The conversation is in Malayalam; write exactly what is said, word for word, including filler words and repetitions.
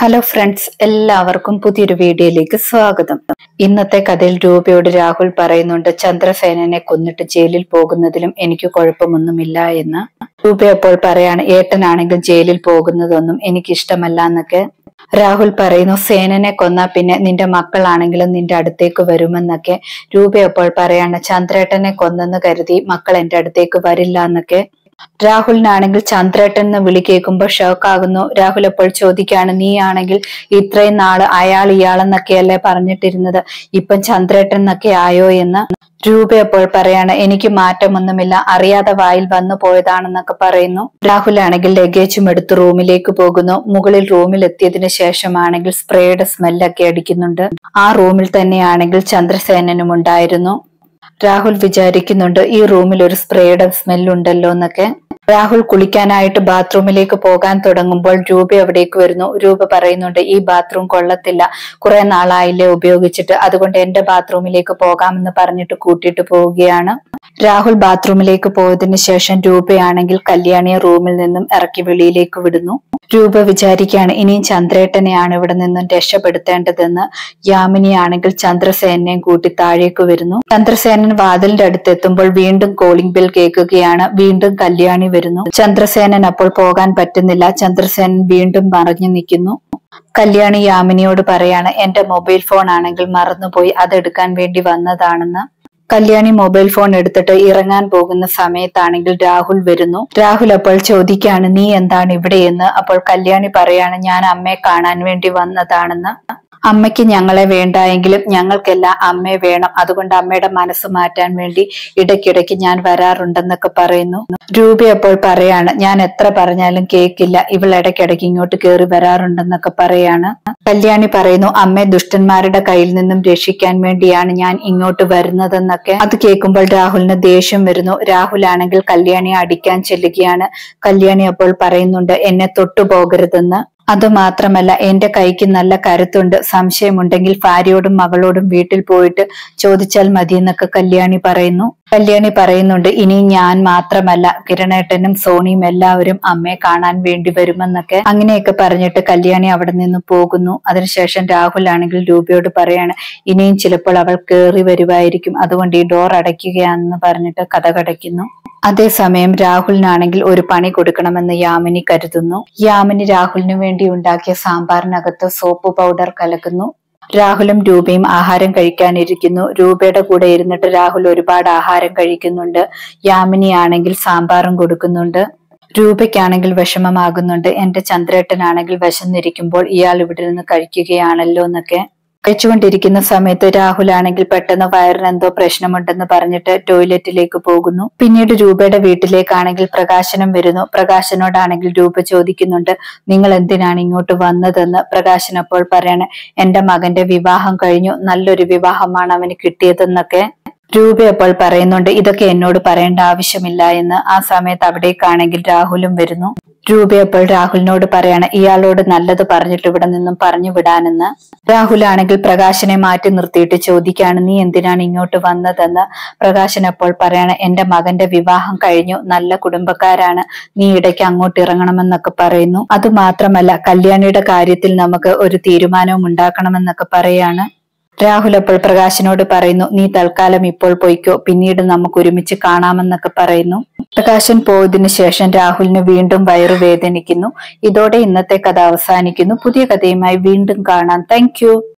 ഹലോ ഫ്രണ്ട്സ്, എല്ലാവർക്കും പുതിയൊരു വീഡിയോയിലേക്ക് സ്വാഗതം. ഇന്നത്തെ കഥയിൽ രൂപയോട് രാഹുൽ പറയുന്നുണ്ട് ചന്ദ്രസേനനെ കൊന്നിട്ട് ജയിലിൽ പോകുന്നതിലും എനിക്ക് കുഴപ്പമൊന്നുമില്ല എന്ന്. രൂപ അപ്പോൾ പറയാണ് ഏട്ടനാണെങ്കിൽ ജയിലിൽ പോകുന്നതൊന്നും എനിക്ക് ഇഷ്ടമല്ല എന്നൊക്കെ. രാഹുൽ പറയുന്നു സേനനെ കൊന്നാ പിന്നെ നിന്റെ മക്കളാണെങ്കിലും നിന്റെ അടുത്തേക്ക് വരുമെന്നൊക്കെ. രൂപ അപ്പോൾ പറയാണ് ചന്ദ്രേട്ടനെ കൊന്നെന്ന് കരുതി മക്കൾ എന്റെ അടുത്തേക്ക് വരില്ല എന്നൊക്കെ. രാഹുലിനാണെങ്കിൽ ചന്ദ്രേട്ടൻ എന്ന് വിളി കേൾക്കുമ്പോൾ ഷോക്ക് ആകുന്നു. രാഹുൽ അപ്പോൾ ചോദിക്കാണ് നീ ആണെങ്കിൽ ഇത്രയും നാള് അയാൾ ഇയാളെന്നൊക്കെയല്ലേ പറഞ്ഞിട്ടിരുന്നത്, ഇപ്പം ചന്ദ്രേട്ടൻ എന്നൊക്കെ ആയോ എന്ന്. രൂപ അപ്പോൾ പറയാണ് എനിക്ക് മാറ്റമൊന്നുമില്ല, അറിയാതെ വായിൽ വന്നു പോയതാണെന്നൊക്കെ പറയുന്നു. രാഹുൽ ആണെങ്കിൽ ലഗേജും എടുത്ത് റൂമിലേക്ക് പോകുന്നു. മുകളിൽ റൂമിൽ എത്തിയതിനു ശേഷമാണെങ്കിൽ സ്പ്രേയുടെ സ്മെല്ലൊക്കെ അടിക്കുന്നുണ്ട്. ആ റൂമിൽ തന്നെയാണെങ്കിൽ ചന്ദ്രസേനനും ഉണ്ടായിരുന്നു. രാഹുൽ വിചാരിക്കുന്നുണ്ട് ഈ റൂമിൽ ഒരു സ്പ്രേയുടെ സ്മെല്ലുണ്ടല്ലോ എന്നൊക്കെ. രാഹുൽ കുളിക്കാനായിട്ട് ബാത്റൂമിലേക്ക് പോകാൻ തുടങ്ങുമ്പോൾ രൂപ അവിടേക്ക് വരുന്നു. രൂപ പറയുന്നുണ്ട് ഈ ബാത്റൂം കൊള്ളത്തില്ല, കുറെ നാളായില്ലേ ഉപയോഗിച്ചിട്ട്, അതുകൊണ്ട് എന്റെ ബാത്റൂമിലേക്ക് പോകാമെന്ന് പറഞ്ഞിട്ട് കൂട്ടിയിട്ട് പോവുകയാണ്. രാഹുൽ ബാത്റൂമിലേക്ക് പോയതിനു ശേഷം രൂപയാണെങ്കിൽ കല്യാണിയെ റൂമിൽ നിന്നും ഇറക്കി വെളിയിലേക്ക് വിടുന്നു. രൂപ വിചാരിക്കുകയാണ് ഇനിയും ചന്ദ്രേട്ടനെയാണ് ഇവിടെ നിന്നും രക്ഷപ്പെടുത്തേണ്ടതെന്ന്. യാമിനി ആണെങ്കിൽ ചന്ദ്രസേനനെയും കൂട്ടി താഴേക്ക് വരുന്നു. ചന്ദ്രസേനൻ വാതിലിന്റെ അടുത്തെത്തുമ്പോൾ വീണ്ടും കോളിംഗ് ബെൽ കേൾക്കുകയാണ്. വീണ്ടും കല്യാണി വരുന്നു. ചന്ദ്രസേനൻ അപ്പോൾ പോകാൻ പറ്റുന്നില്ല. ചന്ദ്രസേനൻ വീണ്ടും മറഞ്ഞു നിൽക്കുന്നു. കല്യാണി യാമിനിയോട് പറയാണ് എന്റെ മൊബൈൽ ഫോൺ ആണെങ്കിൽ മറന്നുപോയി, അതെടുക്കാൻ വേണ്ടി വന്നതാണെന്ന്. കല്യാണി മൊബൈൽ ഫോൺ എടുത്തിട്ട് ഇറങ്ങാൻ പോകുന്ന സമയത്താണെങ്കിൽ രാഹുൽ വരുന്നു. രാഹുൽ അപ്പോൾ ചോദിക്കാണ് നീ എന്താണ് ഇവിടെയെന്ന്. അപ്പോൾ കല്യാണി പറയാണ് ഞാൻ അമ്മയെ കാണാൻ വേണ്ടി വന്നതാണെന്ന്. അമ്മയ്ക്ക് ഞങ്ങളെ വേണ്ടായെങ്കിലും ഞങ്ങൾക്കെല്ലാം അമ്മയെ വേണം, അതുകൊണ്ട് അമ്മയുടെ മനസ്സ് മാറ്റാൻ വേണ്ടി ഇടയ്ക്കിടയ്ക്ക് ഞാൻ വരാറുണ്ടെന്നൊക്കെ പറയുന്നു. രൂപ അപ്പോൾ പറയാണ് ഞാൻ എത്ര പറഞ്ഞാലും കേക്കില്ല, ഇവൾ ഇടയ്ക്കിടയ്ക്ക് ഇങ്ങോട്ട് കയറി വരാറുണ്ടെന്നൊക്കെ പറയാണ്. കല്യാണി പറയുന്നു അമ്മയെ ദുഷ്ടന്മാരുടെ കയ്യിൽ നിന്നും രക്ഷിക്കാൻ വേണ്ടിയാണ് ഞാൻ ഇങ്ങോട്ട് വരുന്നതെന്നൊക്കെ. അത് കേൾക്കുമ്പോൾ രാഹുലിന് ദേഷ്യം വരുന്നു. രാഹുൽ ആണെങ്കിൽ കല്യാണിയെ അടിക്കാൻ ചെല്ലുകയാണ്. കല്യാണി അപ്പോൾ പറയുന്നുണ്ട് എന്നെ തൊട്ടുപോകരുതെന്ന്. അതുമാത്രമല്ല എന്റെ കൈക്ക് നല്ല കരുത്തുണ്ട്, സംശയമുണ്ടെങ്കിൽ ഭാര്യയോടും മകളോടും വീട്ടിൽ പോയിട്ട് ചോദിച്ചാൽ മതി എന്നൊക്കെ കല്യാണി പറയുന്നു. കല്യാണി പറയുന്നുണ്ട് ഇനി ഞാൻ മാത്രമല്ല കിരണേട്ടനും സോണിയും എല്ലാവരും അമ്മയെ കാണാൻ വേണ്ടി വരുമെന്നൊക്കെ. അങ്ങനെയൊക്കെ പറഞ്ഞിട്ട് കല്യാണി അവിടെ നിന്ന് പോകുന്നു. അതിനുശേഷം രാഹുൽ ആണെങ്കിൽ രൂപയോട് പറയാണ് ഇനിയും ചിലപ്പോൾ അവൾ കേറി വരുമായിരിക്കും, അതുകൊണ്ട് ഈ ഡോർ അടയ്ക്കുകയാണെന്ന് പറഞ്ഞിട്ട് കതകടയ്ക്കുന്നു. അതേസമയം രാഹുലിനാണെങ്കിൽ ഒരു പണി കൊടുക്കണമെന്ന് യാമിനി കരുതുന്നു. യാമിനി രാഹുലിനു വേണ്ടി ഉണ്ടാക്കിയ സാമ്പാറിനകത്ത് സോപ്പ് പൗഡർ കലക്കുന്നു. രാഹുലും രൂപയും ആഹാരം കഴിക്കാനിരിക്കുന്നു. രൂപയുടെ കൂടെ ഇരുന്നിട്ട് രാഹുൽ ഒരുപാട് ആഹാരം കഴിക്കുന്നുണ്ട്. യാമിനി ആണെങ്കിൽ സാമ്പാറും കൊടുക്കുന്നുണ്ട്. രൂപയ്ക്കാണെങ്കിൽ വിഷമമാകുന്നുണ്ട്. എന്റെ ചന്ദ്രേട്ടനാണെങ്കിൽ വിശന്നിരിക്കുമ്പോൾ ഇയാൾ ഇവിടെ നിന്ന് കഴിക്കുകയാണല്ലോ എന്നൊക്കെ. കഴിച്ചുകൊണ്ടിരിക്കുന്ന സമയത്ത് രാഹുൽ ആണെങ്കിൽ പെട്ടെന്ന് വയറിന് എന്തോ പ്രശ്നമുണ്ടെന്ന് പറഞ്ഞിട്ട് ടോയ്ലറ്റിലേക്ക് പോകുന്നു. പിന്നീട് രൂപയുടെ വീട്ടിലേക്കാണെങ്കിൽ പ്രകാശനം വരുന്നു. പ്രകാശനോടാണെങ്കിൽ രൂപ ചോദിക്കുന്നുണ്ട് നിങ്ങൾ എന്തിനാണ് ഇങ്ങോട്ട് വന്നതെന്ന്. പ്രകാശൻ അപ്പോൾ പറയാണ് എന്റെ മകന്റെ വിവാഹം കഴിഞ്ഞു, നല്ലൊരു വിവാഹമാണ് അവന് കിട്ടിയതെന്നൊക്കെ. രൂപ അപ്പോൾ പറയുന്നുണ്ട് ഇതൊക്കെ എന്നോട് പറയേണ്ട ആവശ്യമില്ല എന്ന്. ആ സമയത്ത് അവിടേക്കാണെങ്കിൽ രാഹുലും വരുന്നു. രൂപ അപ്പോൾ രാഹുലിനോട് പറയാണ് ഇയാളോട് നല്ലത് പറഞ്ഞിട്ട് ഇവിടെ നിന്നും പറഞ്ഞു വിടാനെന്ന്. രാഹുൽ ആണെങ്കിൽ പ്രകാശനെ മാറ്റി നിർത്തിയിട്ട് ചോദിക്കാണ് നീ എന്തിനാണ് ഇങ്ങോട്ട് വന്നതെന്ന്. പ്രകാശൻ അപ്പോൾ പറയാണ് എന്റെ മകന്റെ വിവാഹം കഴിഞ്ഞു, നല്ല കുടുംബക്കാരാണ്, നീ ഇടയ്ക്ക് അങ്ങോട്ട് ഇറങ്ങണമെന്നൊക്കെ പറയുന്നു. അത് മാത്രമല്ല കല്യാണിയുടെ കാര്യത്തിൽ നമുക്ക് ഒരു തീരുമാനവും ഉണ്ടാക്കണമെന്നൊക്കെ പറയാണ്. രാഹുൽ അപ്പോൾ പ്രകാശനോട് പറയുന്നു നീ തൽക്കാലം ഇപ്പോൾ പോയിക്കോ, പിന്നീട് നമുക്ക് ഒരുമിച്ച് കാണാമെന്നൊക്കെ പറയുന്നു. പ്രകാശൻ പോയതിനു ശേഷം രാഹുലിന് വീണ്ടും വയറു വേദനിക്കുന്നു. ഇതോടെ ഇന്നത്തെ കഥ അവസാനിക്കുന്നു. പുതിയ കഥയുമായി വീണ്ടും കാണാം. Thank U.